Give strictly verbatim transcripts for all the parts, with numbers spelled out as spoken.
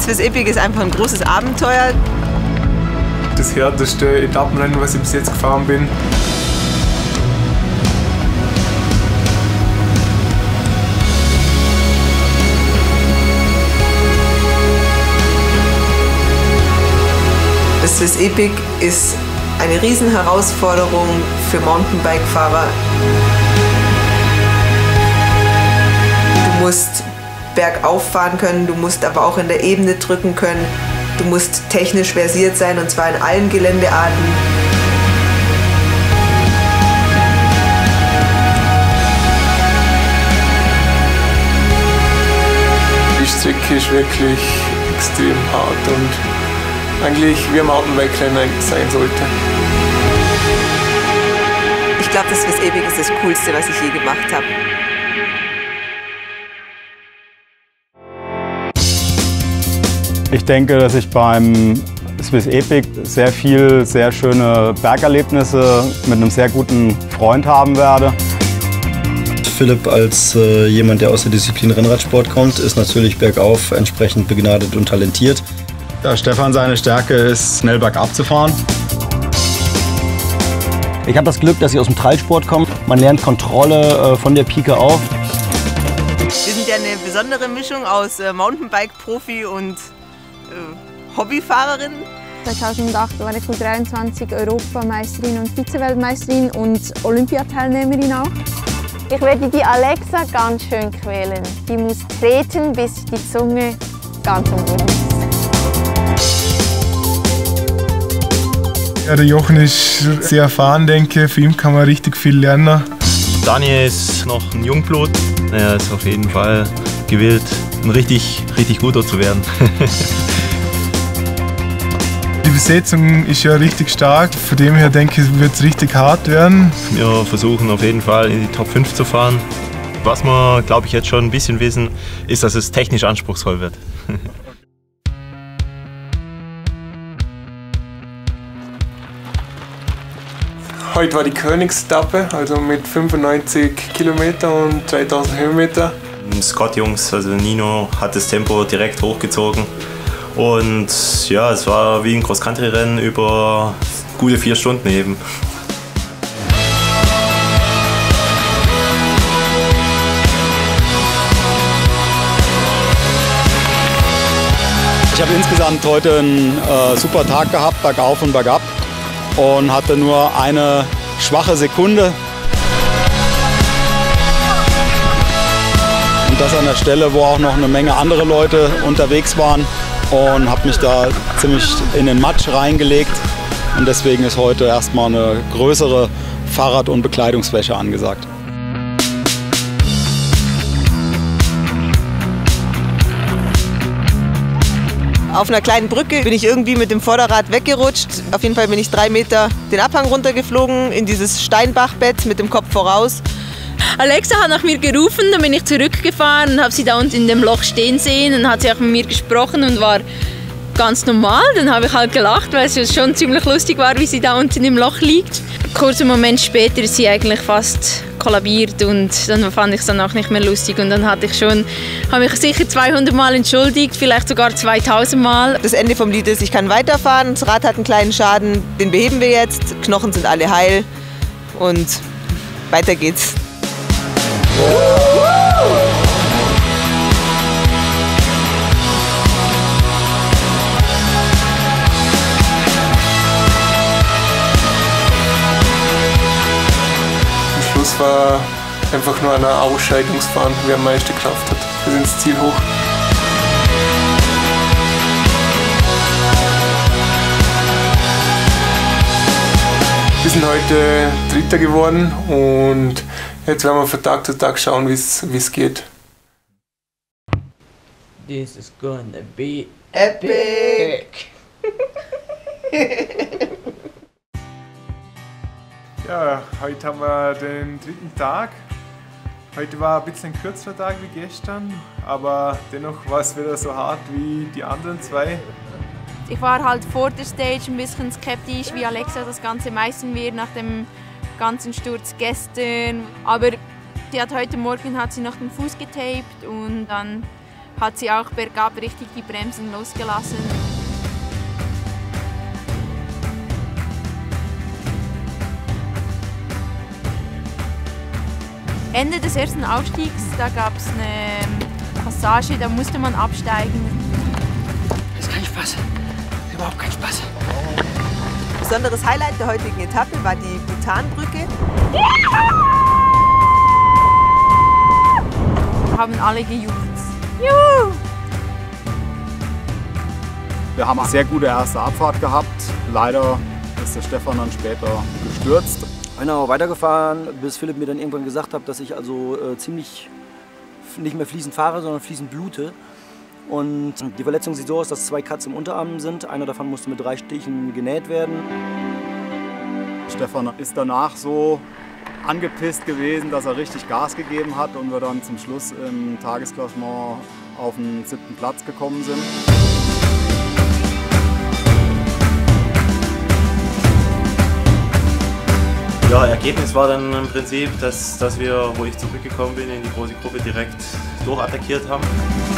Swiss Epic ist einfach ein großes Abenteuer. Das härteste Etappenrennen, was ich bis jetzt gefahren bin. Das Swiss Epic ist eine Riesenherausforderung für Mountainbike-Fahrer. Du musst bergauf fahren können, du musst aber auch in der Ebene drücken können. Du musst technisch versiert sein, und zwar in allen Geländearten. Die Strecke ist wirklich extrem hart und eigentlich wie ein Mountainbike-Rennen sein sollte. Ich glaube, das Swiss Epic ist das Coolste, was ich je gemacht habe. Ich denke, dass ich beim Swiss Epic sehr viel, sehr schöne Bergerlebnisse mit einem sehr guten Freund haben werde. Philipp als äh, jemand, der aus der Disziplin Rennradsport kommt, ist natürlich bergauf entsprechend begnadet und talentiert. Ja, Stefan, seine Stärke ist, schnell bergab zu fahren. Ich habe das Glück, dass ich aus dem Trailsport komme. Man lernt Kontrolle äh, von der Pike auf. Wir sind ja eine besondere Mischung aus äh, Mountainbike-Profi und äh, Hobbyfahrerin. zweitausendacht war ich U dreiundzwanzig Europameisterin und Vizeweltmeisterin und Olympiateilnehmerin auch. Ich werde die Alexa ganz schön quälen. Die muss treten, bis die Zunge ganz unten ist. Ja, der Jochen ist sehr erfahren, denke ich. Für ihn kann man richtig viel lernen. Daniel ist noch ein Jungblut. Er ist auf jeden Fall gewillt, ein richtig, richtig guter zu werden. Die Besetzung ist ja richtig stark. Von dem her denke ich, wird es richtig hart werden. Wir versuchen auf jeden Fall in die Top fünf zu fahren. Was wir, glaube ich, jetzt schon ein bisschen wissen, ist, dass es technisch anspruchsvoll wird. Heute war die Königsetappe, also mit fünfundneunzig Kilometer und dreitausend Höhenmeter. Scott-Jungs, also Nino, hat das Tempo direkt hochgezogen. Und ja, es war wie ein Cross-Country-Rennen über gute vier Stunden eben. Ich habe insgesamt heute einen äh, super Tag gehabt, bergauf und bergab. Und hatte nur eine schwache Sekunde. Und das an der Stelle, wo auch noch eine Menge andere Leute unterwegs waren. Und habe mich da ziemlich in den Matsch reingelegt. Und deswegen ist heute erstmal eine größere Fahrrad- und Bekleidungsfläche angesagt. Auf einer kleinen Brücke bin ich irgendwie mit dem Vorderrad weggerutscht. Auf jeden Fall bin ich drei Meter den Abhang runtergeflogen in dieses Steinbachbett mit dem Kopf voraus. Alexa hat nach mir gerufen, dann bin ich zurückgefahren und habe sie da unten in dem Loch stehen sehen. Dann hat sie auch mit mir gesprochen und war ganz normal. Dann habe ich halt gelacht, weil es schon ziemlich lustig war, wie sie da unten im Loch liegt. Kurzen Moment später ist sie eigentlich fast kollabiert und dann fand ich es dann auch nicht mehr lustig. Und dann hatte ich schon, habe mich sicher zweihundert Mal entschuldigt, vielleicht sogar zweitausend Mal. Das Ende vom Lied ist, ich kann weiterfahren. Das Rad hat einen kleinen Schaden, den beheben wir jetzt. Knochen sind alle heil und weiter geht's. Am Schluss war einfach nur ein Ausscheidungsfahren, wer am meisten Kraft hat, bis ins Ziel hoch. Wir sind heute Dritter geworden und jetzt werden wir von Tag zu Tag schauen, wie es geht. This is gonna be epic! Ja, heute haben wir den dritten Tag. Heute war ein bisschen ein kürzerer Tag wie gestern, aber dennoch war es wieder so hart wie die anderen zwei. Ich war halt vor der Stage ein bisschen skeptisch, wie Alexa das Ganze meistern wird nach dem ganzen Sturz gestern. Aber die hat heute Morgen hat sie noch den Fuß getaped und dann hat sie auch bergab richtig die Bremsen losgelassen. Ende des ersten Aufstiegs, da gab es eine Passage, da musste man absteigen. Das ist kein Spaß. Das ist überhaupt kein Spaß. Besonderes Highlight der heutigen Etappe war die Bhutanbrücke. Haben alle gejubelt. Juhu! Wir haben eine sehr gute erste Abfahrt gehabt. Leider ist der Stefan dann später gestürzt. Bin aber weitergefahren, bis Philipp mir dann irgendwann gesagt hat, dass ich also äh, ziemlich nicht mehr fließend fahre, sondern fließend blute. Und die Verletzung sieht so aus, dass zwei Cuts im Unterarm sind. Einer davon musste mit drei Stichen genäht werden. Stefan ist danach so angepisst gewesen, dass er richtig Gas gegeben hat und wir dann zum Schluss im Tagesklassement auf den siebten Platz gekommen sind. Ja, Ergebnis war dann im Prinzip, dass, dass wir, wo ich zurückgekommen bin, in die große Gruppe direkt durchattackiert haben.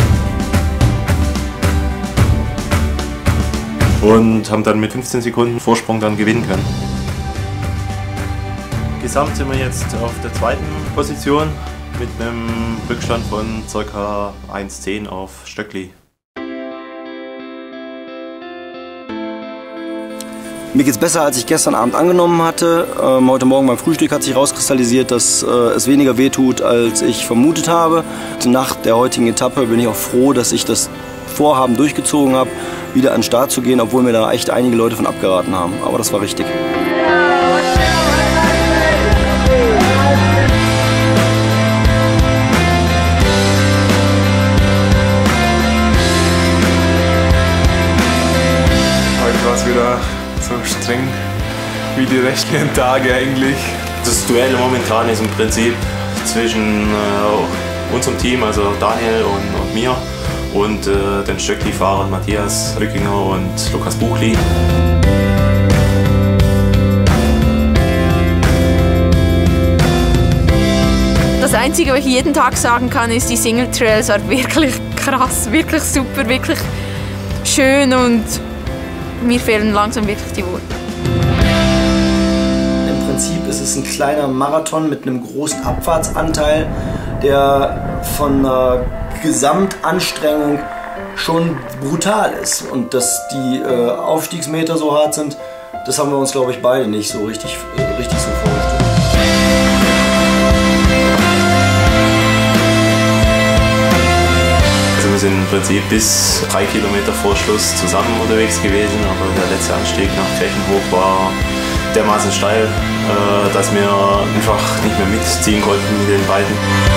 Und haben dann mit fünfzehn Sekunden Vorsprung dann gewinnen können. Gesamt sind wir jetzt auf der zweiten Position mit einem Rückstand von ca. eins Komma zehn auf Stöckli. Mir geht's besser, als ich gestern Abend angenommen hatte. Ähm, heute Morgen beim Frühstück hat sich herauskristallisiert, dass äh, es weniger wehtut, als ich vermutet habe. Nach der heutigen Etappe bin ich auch froh, dass ich das Vorhaben durchgezogen habe, wieder an den Start zu gehen, obwohl mir da echt einige Leute von abgeraten haben. Aber das war richtig. Heute war es wieder so streng wie die restlichen Tage eigentlich. Das Duell momentan ist im Prinzip zwischen äh, unserem Team, also Daniel und, und mir, und äh, den Stöckli-Fahrern Matthias Rückinger und Lukas Buchli. Das Einzige, was ich jeden Tag sagen kann, ist, die Single Trails war wirklich krass, wirklich super, wirklich schön und mir fehlen langsam wirklich die Worte. Im Prinzip ist es ein kleiner Marathon mit einem großen Abfahrtsanteil, der von einer Gesamtanstrengung schon brutal ist. Und dass die äh, Aufstiegsmeter so hart sind, das haben wir uns, glaube ich, beide nicht so richtig, äh, richtig so vorgestellt. Also wir sind im Prinzip bis drei Kilometer vor Schluss zusammen unterwegs gewesen, aber der letzte Anstieg nach Kirchenhof war dermaßen steil, äh, dass wir einfach nicht mehr mitziehen konnten mit den beiden.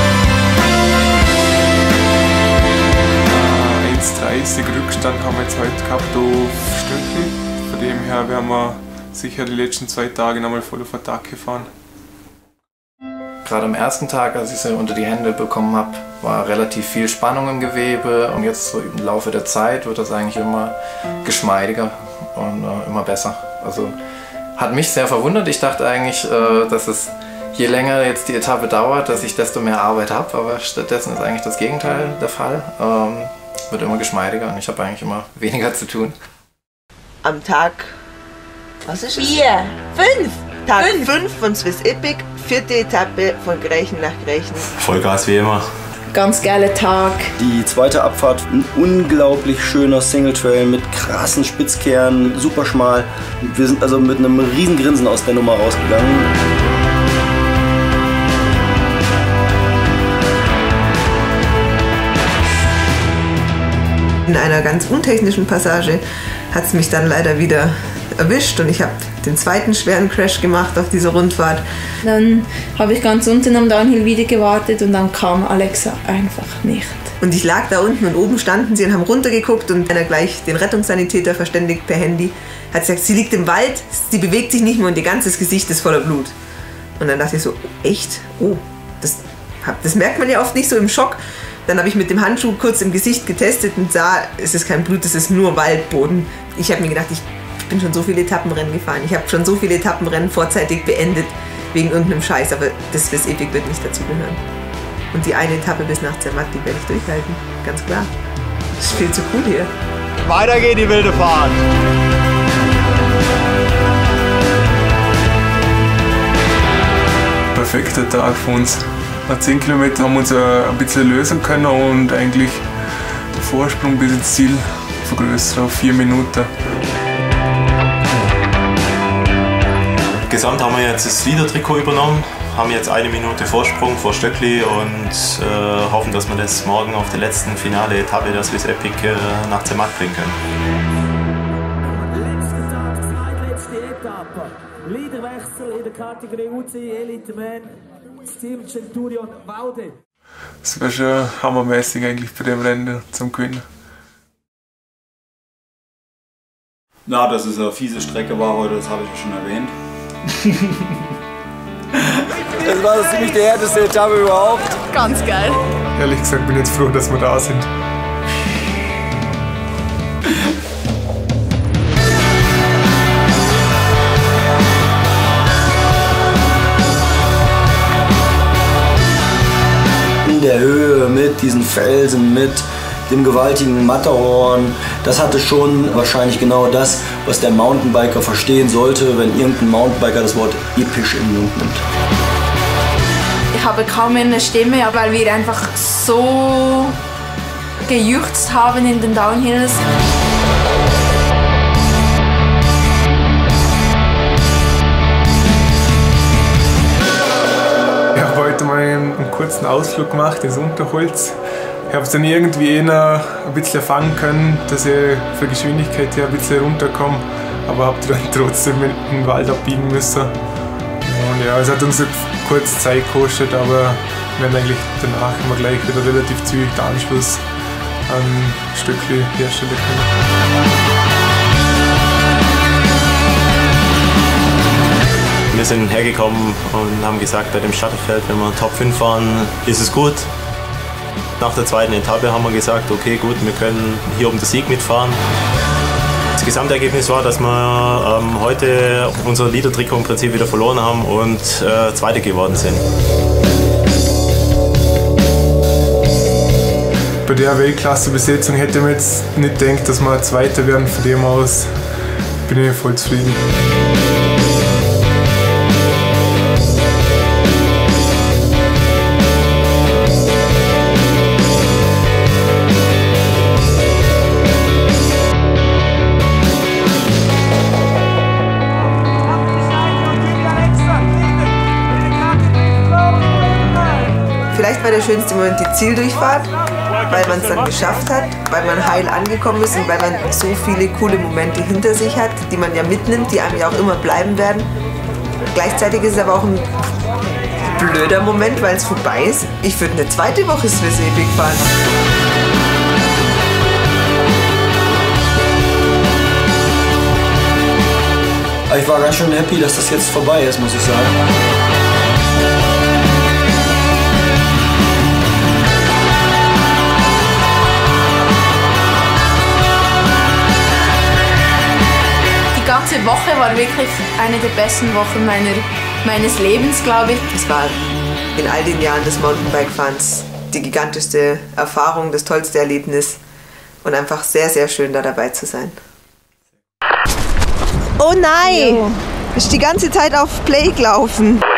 eins Komma dreißig Rückstand haben wir jetzt heute gehabt auf Stöckli. Von dem her werden wir sicher die letzten zwei Tage nochmal voll auf Attacke fahren. Gerade am ersten Tag, als ich sie unter die Hände bekommen habe, war relativ viel Spannung im Gewebe und jetzt so im Laufe der Zeit wird das eigentlich immer geschmeidiger und äh, immer besser. Also hat mich sehr verwundert. Ich dachte eigentlich, äh, dass es je länger jetzt die Etappe dauert, dass ich desto mehr Arbeit habe, aber stattdessen ist eigentlich das Gegenteil der Fall. Ähm, wird immer geschmeidiger und ich habe eigentlich immer weniger zu tun. Am Tag, was ist es? Vier, fünf, Tag fünf. fünf von Swiss Epic, vierte Etappe von Grächen nach Grächen. Vollgas wie immer. Ganz geiler Tag. Die zweite Abfahrt, ein unglaublich schöner Single Trail mit krassen Spitzkehren, super schmal. Wir sind also mit einem riesen Grinsen aus der Nummer rausgegangen. In einer ganz untechnischen Passage hat es mich dann leider wieder erwischt und ich habe den zweiten schweren Crash gemacht auf dieser Rundfahrt. Dann habe ich ganz unten am Downhill wieder gewartet und dann kam Alexa einfach nicht. Und ich lag da unten und oben standen sie und haben runtergeguckt und einer gleich den Rettungssanitäter verständigt per Handy. Hat gesagt, sie liegt im Wald, sie bewegt sich nicht mehr und ihr ganzes Gesicht ist voller Blut. Und dann dachte ich so, echt? Oh, das, das merkt man ja oft nicht so im Schock. Dann habe ich mit dem Handschuh kurz im Gesicht getestet und sah, es ist kein Blut, es ist nur Waldboden. Ich habe mir gedacht, ich bin schon so viele Etappenrennen gefahren. Ich habe schon so viele Etappenrennen vorzeitig beendet wegen irgendeinem Scheiß, aber das Swiss Epic wird nicht dazugehören. Und die eine Etappe bis nach Zermatt, die werde ich durchhalten, ganz klar. Das ist viel zu cool hier. Weiter geht die wilde Fahrt. Perfekter Tag für uns. Nach zehn Kilometern haben wir uns ein bisschen lösen können und eigentlich den Vorsprung bis ins Ziel vergrößert auf vier Minuten. Gesamt haben wir jetzt das Leader-Trikot übernommen, haben jetzt eine Minute Vorsprung vor Stöckli und äh, hoffen, dass wir das morgen auf der letzten finale Etappe der Swiss Epic äh, nach Zermatt bringen können. Letzter Tag, zweitletzte Etappe. Leaderwechsel in der Kategorie U C I Elite Man. Das Team Centurion Waude. Das wäre schon hammermäßig eigentlich bei dem Rennen zum Gewinnen. Na, dass es eine fiese Strecke war heute, das habe ich ja schon erwähnt. Das war ziemlich die härteste Etappe überhaupt. Ganz geil. Ehrlich gesagt bin ich jetzt froh, dass wir da sind. In der Höhe mit diesen Felsen, mit dem gewaltigen Matterhorn, das hatte schon wahrscheinlich genau das, was der Mountainbiker verstehen sollte, wenn irgendein Mountainbiker das Wort episch in den Mund nimmt. Ich habe kaum eine Stimme, weil wir einfach so gejuchzt haben in den Downhills. Ich habe heute mal einen kurzen Ausflug gemacht ins Unterholz. Ich habe es dann irgendwie eher ein bisschen fangen können, dass ich für Geschwindigkeit her ein bisschen runterkomme, aber habe dann trotzdem in den Wald abbiegen müssen. Und ja, es hat uns jetzt kurz Zeit gekostet, aber wir haben eigentlich danach immer gleich wieder relativ zügig den Anschluss an Stöckli herstellen können. Wir sind hergekommen und haben gesagt, bei dem Staffelfeld, wenn wir Top fünf fahren, ist es gut. Nach der zweiten Etappe haben wir gesagt, okay gut, wir können hier um den Sieg mitfahren. Das Gesamtergebnis war, dass wir ähm, heute unser Leader-Trikot im Prinzip wieder verloren haben und äh, Zweite geworden sind. Bei der Weltklasse-Besetzung hätte ich mir jetzt nicht gedacht, dass wir Zweiter werden. Von dem aus bin ich voll zufrieden. Vielleicht war der schönste Moment die Zieldurchfahrt, weil man es dann geschafft hat, weil man heil angekommen ist und weil man so viele coole Momente hinter sich hat, die man ja mitnimmt, die einem ja auch immer bleiben werden. Gleichzeitig ist es aber auch ein blöder Moment, weil es vorbei ist. Ich würde eine zweite Woche Swiss Epic fahren. Ich war ganz schön happy, dass das jetzt vorbei ist, muss ich sagen. Die ganze Woche war wirklich eine der besten Wochen meiner, meines Lebens, glaube ich. Es war in all den Jahren des Mountainbike-Fahrens die gigantischste Erfahrung, das tollste Erlebnis und einfach sehr, sehr schön, da dabei zu sein. Oh nein! Jo. Ist die ganze Zeit auf Play gelaufen.